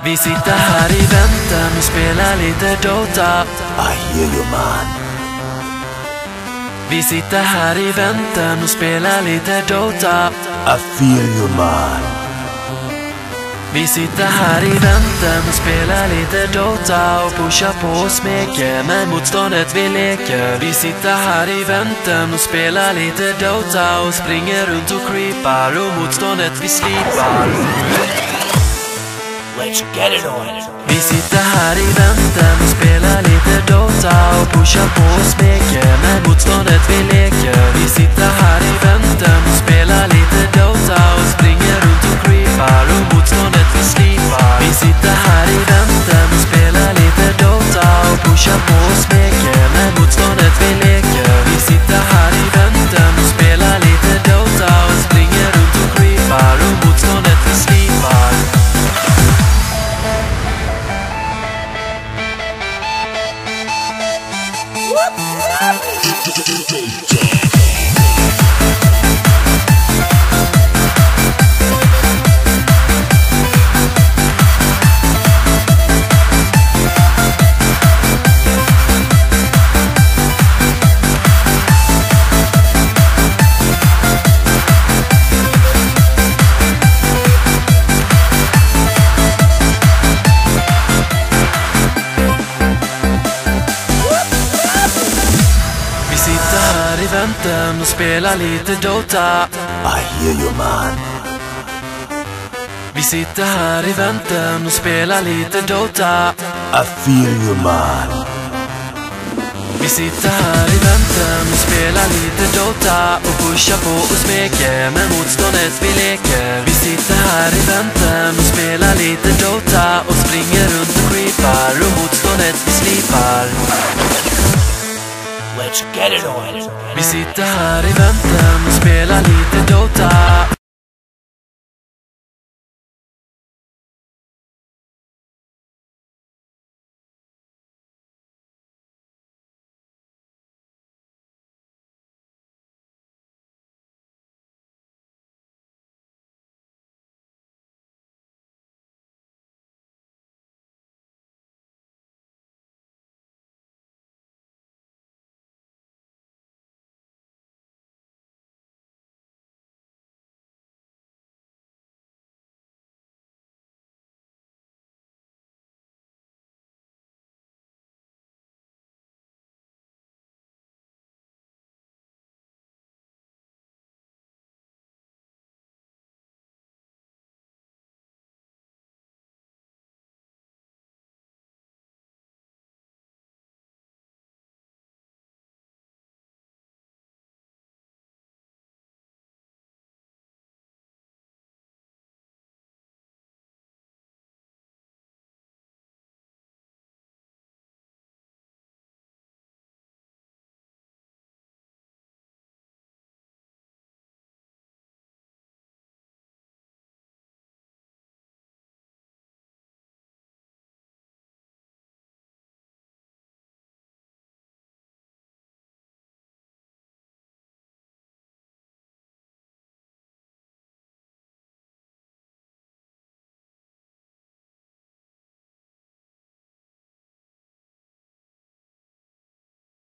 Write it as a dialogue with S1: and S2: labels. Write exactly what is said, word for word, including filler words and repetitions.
S1: Vi sitter här i väntan och spelar lite Dota.
S2: I hear you, man.
S1: Vi sitter här i väntan och spelar lite Dota.
S2: I feel you, man.
S1: Vi sitter här i väntan och spelar lite Dota och pushar på och smeker med motståndet vi leker. Vi sitter här i väntan och spelar lite Dota och springer runt och creepar och motståndet vi slipar.
S2: Let's get it on.
S1: Vi sitter här i väntan och spelar lite Dota och pushar på och smeker med motståndet vi leker. Vi sitter här i väntan och spelar lite Dota och springer runt och creepar och motståndet vi slipar. Vi sitter här i väntan och spelar lite Dota och pushar på och smeker med motståndet vi leker. Vi sitter här i väntan och spelar lite Dota och springer runt och creepar och motståndet vi slipar. I väntan och spelar lite Dota.
S2: I hear you, man.
S1: Vi sitter här i väntan och spelar lite Dota.
S2: I feel you, man.
S1: Vi sitter här i väntan och spelar lite Dota och pushar på och smeker med motståndet vi leker. Vi sitter här i väntan och spelar lite Dota och springer runt och creepar och motståndet vi slipar.
S2: Let's get it on.
S1: Vi sitter här i väntan och spelar lite Dota.